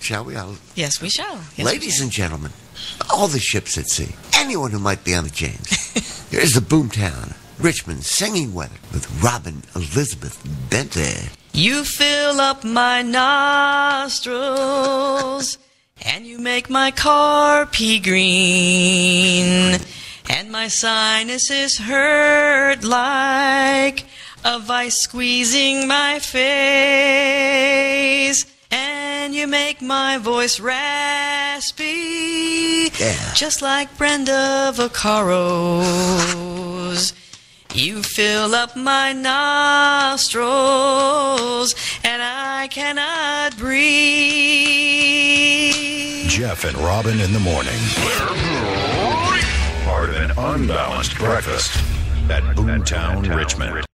shall we? Yes, we shall. Yes, Ladies and gentlemen, all the ships at sea, anyone who might be on the James, here's the boomtown, Richmond singing weather with Robyn Elizabeth Bentley. You fill up my nostrils, and you make my carpy green, and my sinuses hurt like a vice squeezing my face, and you make my voice raspy, just like Brenda Vaccaro's. You fill up my nostrils, and I cannot breathe. Jeff and Robyn in the morning. Part of an unbalanced breakfast at Boomtown, Richmond.